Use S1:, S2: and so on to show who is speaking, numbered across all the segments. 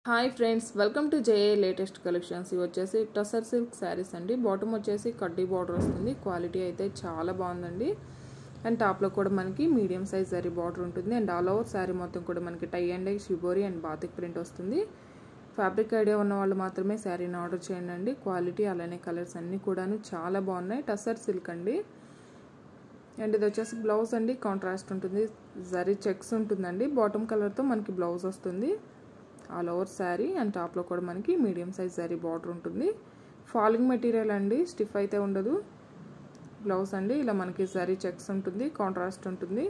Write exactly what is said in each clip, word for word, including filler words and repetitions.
S1: Hi friends, welcome to JA latest collections. ఇవి వచ్చేసి tussar silk saris అండి. బాటమ్ వచ్చేసి కడ్డీ బార్డర్ వస్తుంది. క్వాలిటీ అయితే చాలా బాగుందండి. అండ్ టాప్లో కూడా మనకి మీడియం సైజ్ జరీ బార్డర్ ఉంటుంది. అండ్ ఆల్ ఓవర్ శారీ మొత్తం కూడా మనకి tie and dye shibori and batik print వస్తుంది. ఫ్యాబ్రిక్ ఐడియా ఉన్న వాళ్ళు మాత్రమే శారీని ఆర్డర్ చేయండి అండి. క్వాలిటీ అలానే కలర్స్ అన్నీ కూడాను చాలా బాగున్నాయి. టసర్ సిల్క్ అండి. అండ్ ఇది వచ్చేసి బ్లౌజ్ అండి. కాంట్రాస్ట్ ఉంటుంది, జరీ చెక్స్ ఉంటుందండి. బాటమ్ కలర్తో మనకి బ్లౌజ్ వస్తుంది. ఆల్ ఓవర్ శారీ అండ్ టాప్లో కూడా మనకి మీడియం సైజ్ జరీ బార్డర్ ఉంటుంది. ఫాలింగ్ మెటీరియల్ అండి, స్టిఫ్ అయితే ఉండదు. బ్లౌజ్ అండి, ఇలా మనకి జరీ చెక్స్ ఉంటుంది, కాంట్రాస్ట్ ఉంటుంది.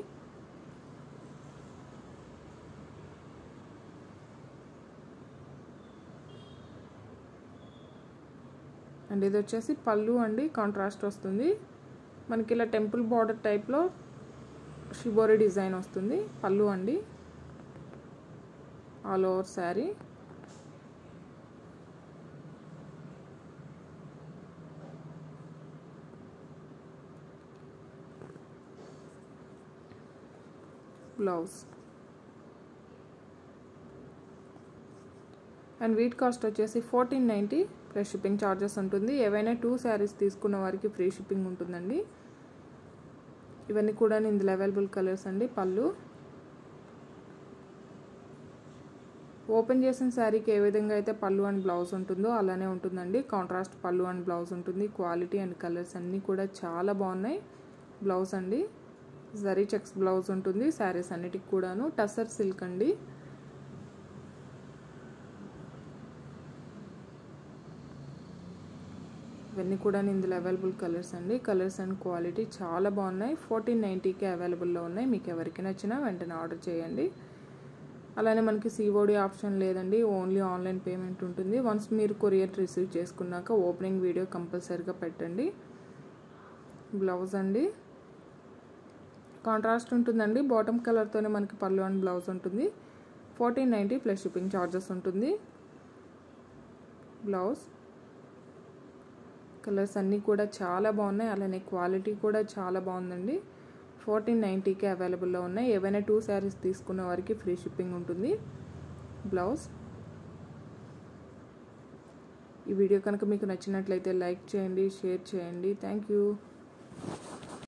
S1: అండ్ ఇది వచ్చేసి పళ్ళు అండి, కాంట్రాస్ట్ వస్తుంది. మనకి ఇలా టెంపుల్ బార్డర్ టైప్లో షిబోరి డిజైన్ వస్తుంది. పళ్ళు అండి, all over sari. Blouse and వీట్ కాస్ట్ వచ్చేసి fourteen ninety plus shipping charges ఉంటుంది. ఏవైనా టూ శారీస్ తీసుకున్న వారికి ఫ్రీ షిప్పింగ్ ఉంటుందండి. ఇవన్నీ కూడా ఇందులో అవైలబుల్ కలర్స్ అండి. పళ్ళు ఓపెన్ చేసిన శారీకి ఏ విధంగా అయితే పళ్ళు అండ్ బ్లౌజ్ ఉంటుందో అలానే ఉంటుందండి. కాంట్రాస్ట్ పళ్ళు అండ్ బ్లౌజ్ ఉంటుంది. క్వాలిటీ అండ్ కలర్స్ అన్నీ కూడా చాలా బాగున్నాయి. బ్లౌజ్ అండి, జరీ చెక్స్ బ్లౌజ్ ఉంటుంది. శారీస్ అన్నిటికి కూడాను టసర్ సిల్క్ అండి. ఇవన్నీ కూడా ఇందులో అవైలబుల్ కలర్స్ అండి. కలర్స్ అండ్ క్వాలిటీ చాలా బాగున్నాయి. ఫోర్టీన్ నైంటీకి అవైలబుల్లో ఉన్నాయి. మీకు ఎవరికి నచ్చినా వెంటనే ఆర్డర్ చేయండి. అలానే మనకి సిఓడి ఆప్షన్ లేదండి, ఓన్లీ ఆన్లైన్ పేమెంట్ ఉంటుంది. వన్స్ మీరు కొరియర్ రిసీవ్ చేసుకున్నాక ఓపెనింగ్ వీడియో కంపల్సరీగా పెట్టండి. బ్లౌజ్ అండి, కాంట్రాస్ట్ ఉంటుందండి. బాటమ్ కలర్తోనే మనకి పళ్ళు అండ్ బ్లౌజ్ ఉంటుంది. Fourteen ninety plus shipping charges ఉంటుంది. బ్లౌజ్ కలర్స్ అన్నీ కూడా చాలా బాగున్నాయి. అలానే క్వాలిటీ కూడా చాలా బాగుందండి. ఫోర్టీన్ నైంటీకి అవైలబుల్లో ఉన్నాయి. ఏవైనా టూ శారీస్ తీసుకున్న వారికి ఫ్రీ షిప్పింగ్ ఉంటుంది. బ్లౌజ్. ఈ వీడియో కనుక మీకు నచ్చినట్లయితే లైక్ చేయండి, షేర్ చేయండి. Thank you.